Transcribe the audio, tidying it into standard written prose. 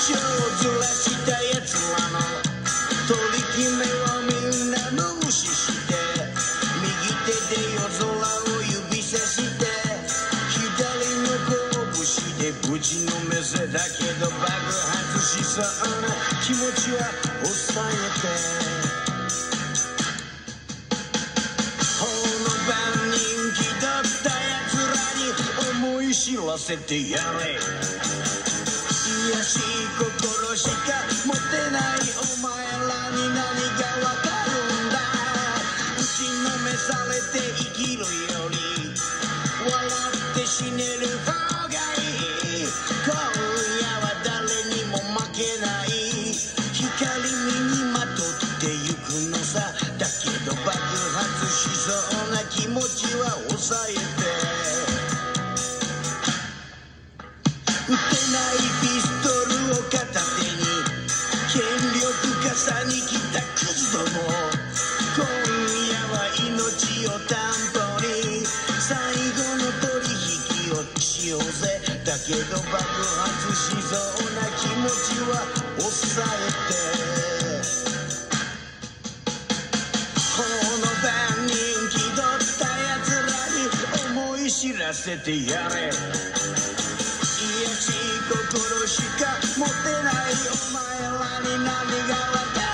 ずらしたやつらの取り決めをみんな無視して右手で夜空を指さして左の拳でぶちのめせだけど爆発しそうな気持ちは抑えてこの晩人気取ったやつらに思い知らせてやれ癒しい心しか持てないお前らに何がわかるんだ打ちのめされて生きるより笑って死ねる方がいい今夜は誰にも負けない光身にまとってゆくのさだけど爆発しそうな気持ちは抑えて撃てないピストルを片手に権力傘に来たクズども今夜は命を担保に最後の取引をしようぜだけど爆発しそうな気持ちは抑えてこの晩人気取ったやつらに思い知らせてやれ癒しい心しか持てないお前らに何がわかる